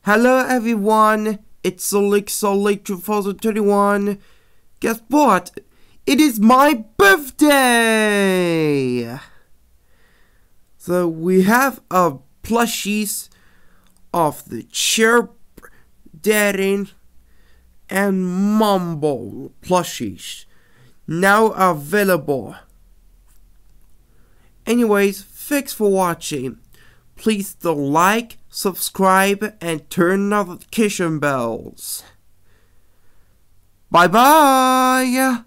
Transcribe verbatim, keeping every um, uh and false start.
Hello everyone, it's Solik Solik twenty twenty-one. Guess what? It is my birthday! So we have a plushies of the Chirp, Daring, and Mumble plushies now available. Anyways, thanks for watching. Please do like, subscribe, and turn notification bells. Bye bye!